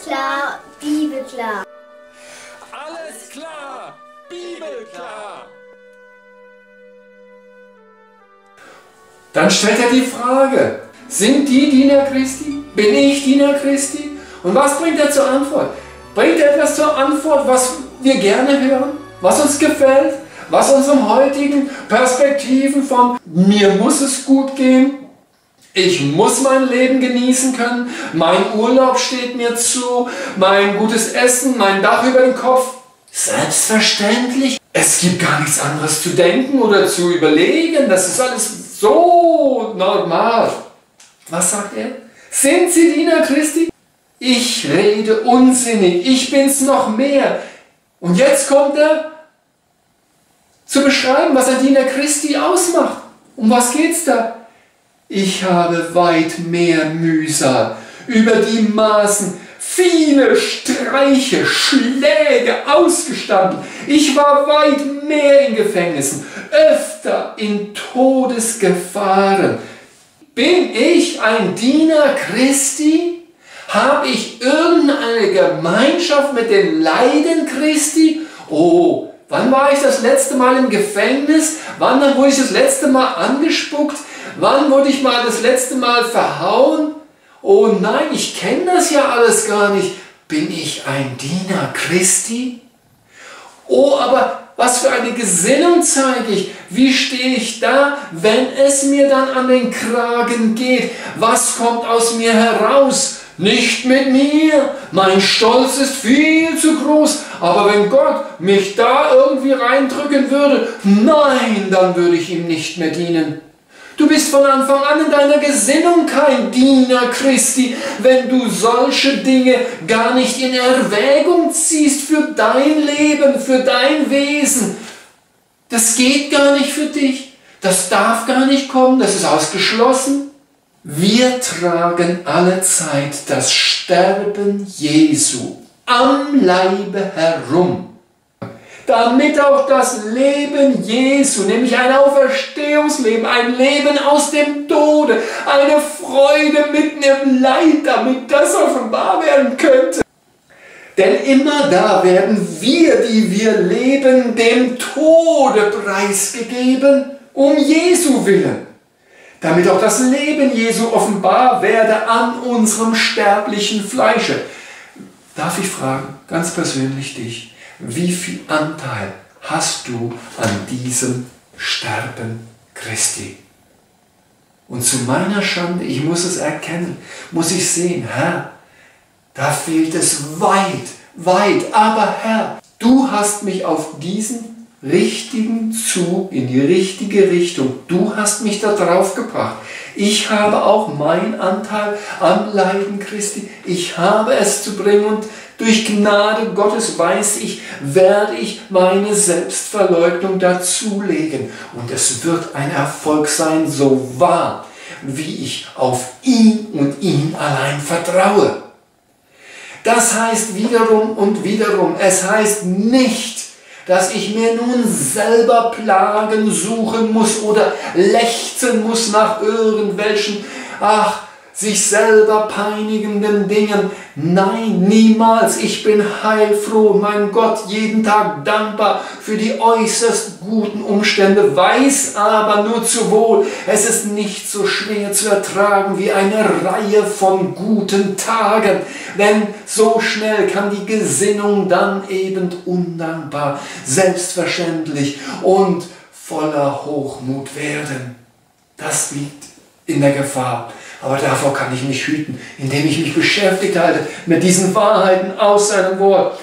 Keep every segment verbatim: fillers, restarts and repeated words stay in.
klar, Bibelklar. Alles klar, Bibelklar. Dann stellt er die Frage, sind die Diener Christi? Bin ich Diener Christi? Und was bringt er zur Antwort? Bringt er etwas zur Antwort, was wir gerne hören? Was uns gefällt? Was unseren heutigen Perspektiven von mir muss es gut gehen? Ich muss mein Leben genießen können, mein Urlaub steht mir zu, mein gutes Essen, mein Dach über dem Kopf. Selbstverständlich. Es gibt gar nichts anderes zu denken oder zu überlegen. Das ist alles so normal. Was sagt er? Sind Sie Diener Christi? Ich rede unsinnig, ich bin's noch mehr. Und jetzt kommt er zu beschreiben, was ein Diener Christi ausmacht. Um was geht's da? Ich habe weit mehr Mühsal, über die Maßen, viele Streiche, Schläge ausgestanden. Ich war weit mehr in Gefängnissen, öfter in Todesgefahren. Bin ich ein Diener Christi? Habe ich irgendeine Gemeinschaft mit den Leiden Christi? Oh, wann war ich das letzte Mal im Gefängnis? Wann wurde ich das letzte Mal angespuckt? Wann wurde ich mal das letzte Mal verhauen? Oh nein, ich kenne das ja alles gar nicht. Bin ich ein Diener Christi? Oh, aber was für eine Gesinnung zeige ich? Wie stehe ich da, wenn es mir dann an den Kragen geht? Was kommt aus mir heraus? Nicht mit mir. Mein Stolz ist viel zu groß. Aber wenn Gott mich da irgendwie reindrücken würde, nein, dann würde ich ihm nicht mehr dienen. Du bist von Anfang an in deiner Gesinnung kein Diener Christi, wenn du solche Dinge gar nicht in Erwägung ziehst für dein Leben, für dein Wesen. Das geht gar nicht für dich. Das darf gar nicht kommen. Das ist ausgeschlossen. Wir tragen allezeit das Sterben Jesu am Leibe herum, damit auch das Leben Jesu, nämlich ein Auferstehungsleben, ein Leben aus dem Tode, eine Freude mitten im Leid, damit das offenbar werden könnte. Denn immer da werden wir, die wir leben, dem Tode preisgegeben, um Jesu willen, damit auch das Leben Jesu offenbar werde an unserem sterblichen Fleische. Darf ich fragen, ganz persönlich dich, wie viel Anteil hast du an diesem Sterben Christi? Und zu meiner Schande, ich muss es erkennen, muss ich sehen, Herr, da fehlt es weit, weit, aber Herr, du hast mich auf diesen richtigen Zug, in die richtige Richtung, du hast mich da drauf gebracht. Ich habe auch meinen Anteil am Leiden Christi, ich habe es zu bringen und durch Gnade Gottes weiß ich, werde ich meine Selbstverleugnung dazulegen. Und es wird ein Erfolg sein, so wahr, wie ich auf ihn und ihn allein vertraue. Das heißt wiederum und wiederum, es heißt nicht, dass ich mir nun selber Plagen suchen muss oder lechzen muss nach irgendwelchen, ach, sich selber peinigenden Dingen. Nein, niemals. Ich bin heilfroh, mein Gott, jeden Tag dankbar für die äußerst guten Umstände, weiß aber nur zu wohl, es ist nicht so schwer zu ertragen wie eine Reihe von guten Tagen, denn so schnell kann die Gesinnung dann eben undankbar, selbstverständlich und voller Hochmut werden. Das liegt in der Gefahr. Aber davor kann ich mich hüten, indem ich mich beschäftigt halte mit diesen Wahrheiten aus seinem Wort.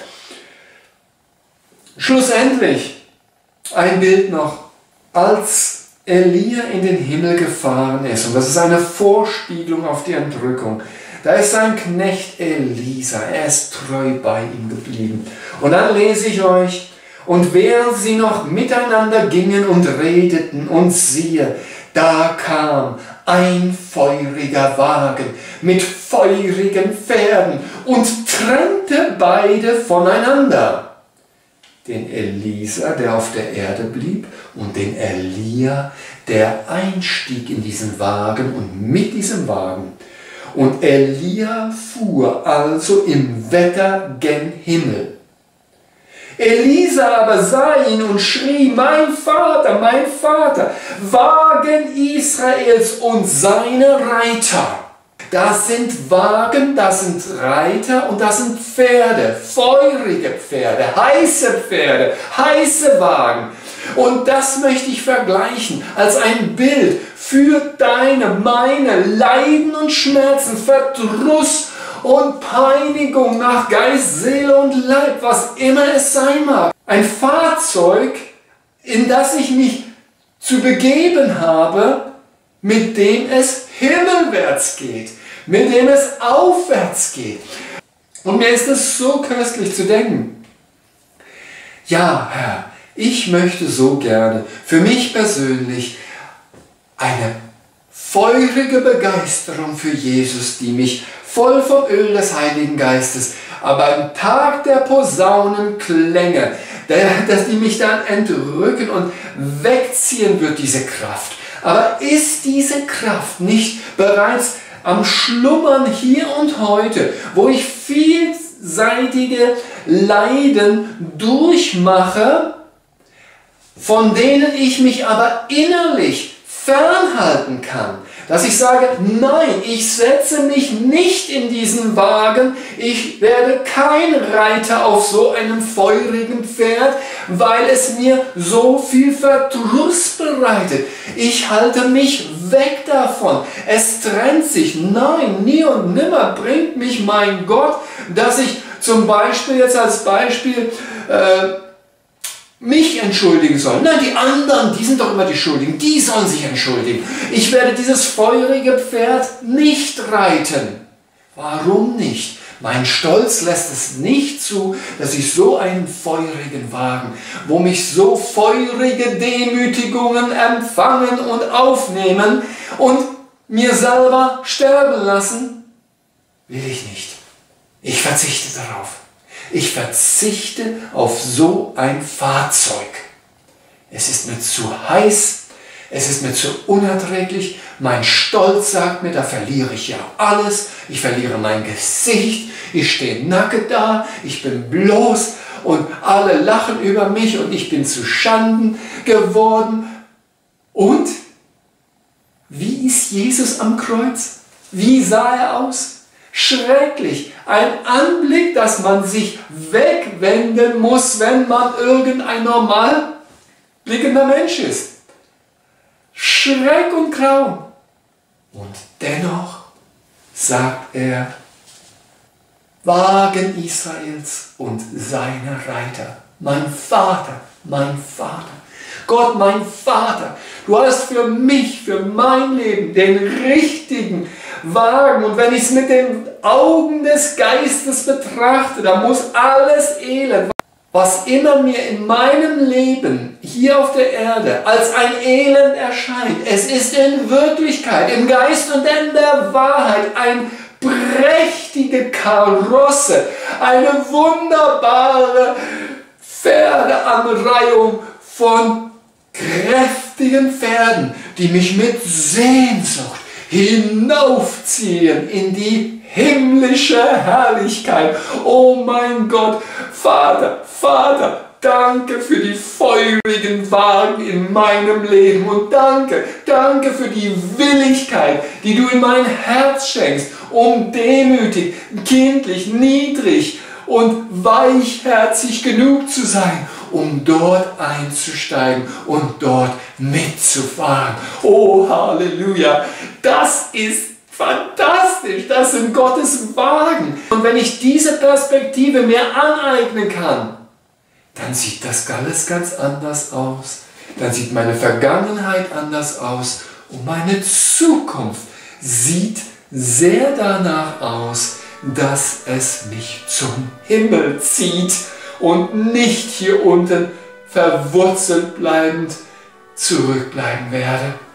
Schlussendlich ein Bild noch, als Elia in den Himmel gefahren ist, und das ist eine Vorspiegelung auf die Entrückung, da ist sein Knecht Elisa, er ist treu bei ihm geblieben. Und dann lese ich euch, und während sie noch miteinander gingen und redeten, und siehe, da kam ein feuriger Wagen mit feurigen Pferden und trennte beide voneinander. Den Elisa, der auf der Erde blieb, und den Elia, der einstieg in diesen Wagen und mit diesem Wagen. Und Elia fuhr also im Wetter gen Himmel. Elisa aber sah ihn und schrie, mein Vater, mein Vater, Wagen Israels und seine Reiter. Das sind Wagen, das sind Reiter und das sind Pferde, feurige Pferde, heiße Pferde, heiße Wagen. Und das möchte ich vergleichen als ein Bild für deine, meine Leiden und Schmerzen, Verdruss und Peinigung nach Geist, Seele und Leib, was immer es sein mag. Ein Fahrzeug, in das ich mich zu begeben habe, mit dem es himmelwärts geht, mit dem es aufwärts geht. Und mir ist es so köstlich zu denken, ja, Herr, ich möchte so gerne für mich persönlich eine feurige Begeisterung für Jesus, die mich voll vom Öl des Heiligen Geistes, aber am Tag der Posaunenklänge, dass die mich dann entrücken und wegziehen wird, diese Kraft. Aber ist diese Kraft nicht bereits am Schlummern hier und heute, wo ich vielseitige Leiden durchmache, von denen ich mich aber innerlich fernhalten kann, dass ich sage, nein, ich setze mich nicht in diesen Wagen, ich werde kein Reiter auf so einem feurigen Pferd, weil es mir so viel Verdruss bereitet. Ich halte mich weg davon. Es trennt sich. Nein, nie und nimmer bringt mich mein Gott, dass ich zum Beispiel jetzt als Beispiel äh, mich entschuldigen sollen. Nein, die anderen, die sind doch immer die Schuldigen, die sollen sich entschuldigen. Ich werde dieses feurige Pferd nicht reiten. Warum nicht? Mein Stolz lässt es nicht zu, dass ich so einen feurigen Wagen, wo mich so feurige Demütigungen empfangen und aufnehmen und mir selber sterben lassen, will ich nicht. Ich verzichte darauf. Ich verzichte auf so ein Fahrzeug. Es ist mir zu heiß, es ist mir zu unerträglich. Mein Stolz sagt mir, da verliere ich ja alles. Ich verliere mein Gesicht, ich stehe nackt da, ich bin bloß und alle lachen über mich und ich bin zu Schanden geworden. Und wie ist Jesus am Kreuz? Wie sah er aus? Schrecklich. Ein Anblick, dass man sich wegwenden muss, wenn man irgendein normal blickender Mensch ist. Schreck und Grauen. Und dennoch sagt er, Wagen Israels und seine Reiter. Mein Vater, mein Vater. Gott, mein Vater, du hast für mich, für mein Leben den richtigen Wagen. Und wenn ich es mit den Augen des Geistes betrachte, dann muss alles Elend, was immer mir in meinem Leben hier auf der Erde als ein Elend erscheint, es ist in Wirklichkeit, im Geist und in der Wahrheit ein prächtige Karosse, eine wunderbare Pferdeanreihung von kräftigen Pferden, die mich mit Sehnsucht hinaufziehen in die himmlische Herrlichkeit. Oh mein Gott, Vater, Vater, danke für die feurigen Wagen in meinem Leben und danke, danke für die Willigkeit, die du in mein Herz schenkst, um demütig, kindlich, niedrig und weichherzig genug zu sein, um dort einzusteigen und dort mitzufahren. Oh, Halleluja! Das ist fantastisch! Das sind Gottes Wagen. Und wenn ich diese Perspektive mir aneignen kann, dann sieht das alles ganz anders aus. Dann sieht meine Vergangenheit anders aus und meine Zukunft sieht sehr danach aus, dass es mich zum Himmel zieht und nicht hier unten verwurzelt bleibend zurückbleiben werde.